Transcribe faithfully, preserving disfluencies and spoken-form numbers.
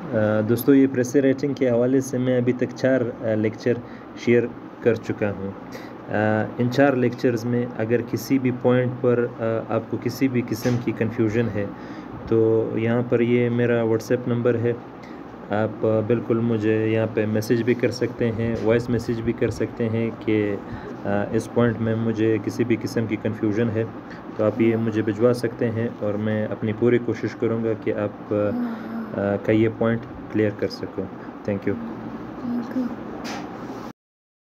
अ, दोस्तों ये pressure rating के हवाले से मैं अभी तक चार लेक्चर शेयर कर चुका हूँ। अ, इन चार लेक्चर्स में अगर किसी भी पॉइंट पर अ, आपको किसी भी किस्म की कन्फ्यूजन है तो यहाँ पर ये मेरा व्हाट्सएप नंबर है। आप अ, बिल्कुल मुझे यहाँ पे मैसेज भी कर सकते हैं, वॉइस मैसेज भी कर सकते हैं कि अ, इस पॉइंट में मुझे किसी भी किस्म की कन्फ्यूजन है तो आप ये मुझे भिजवा सकते हैं और मैं अपनी पूरी कोशिश करूँगा कि आप अ, का ये पॉइंट क्लियर कर सकूँ। Thank you.